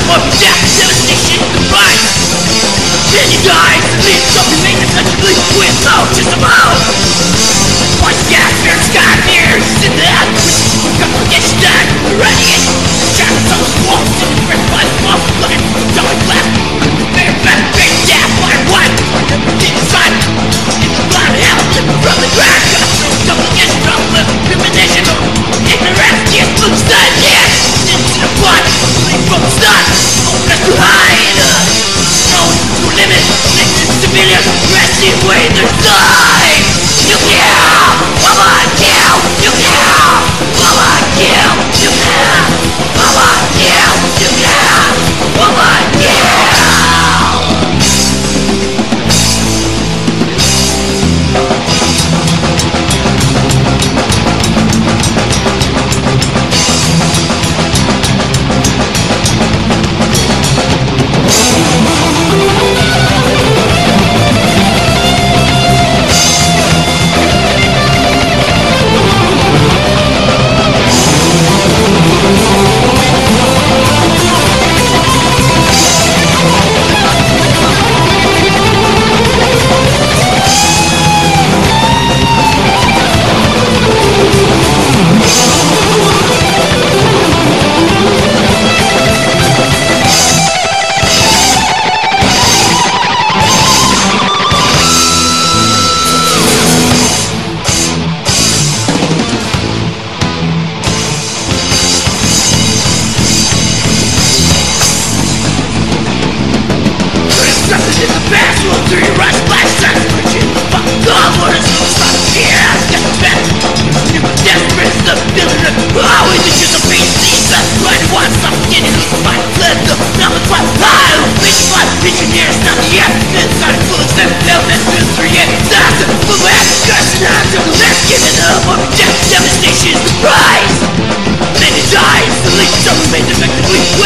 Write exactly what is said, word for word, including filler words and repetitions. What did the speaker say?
more death, devastation, the rise. Many dies, the leaves don't remain essentially without just a mouth. One gas, fear, sky, fears, in that which complication that radiation. Shadows on the walls, in the first by the wall, looking for the dark glass. Better, better, better, death, by one. Inside, in the blood, hell, living from the ground. Complication, problem, rumination, ignorance, yes, looks like yes. Into the blood, leave from the start. Open us to hide. No, no limit, listen to millions, resting way their side. You kill, mama, kill, you kill, mama, kill, you kill, mama, kill, you kill, mama, kill. In the past, roll through your eyes, flash, sex, preaching. Fuck God, what is it? Stop here, get the best. You were desperate, the feeling of how is it just a face? These that right one, stop getting loose of my blood. The number one, high, bitch, five, engineers, not the air. Inside of fools, them, them, and mystery, and that's a full ass, cursing out of the left, giving up on death, devastation is the prize. Many dies, the least of remain effectively.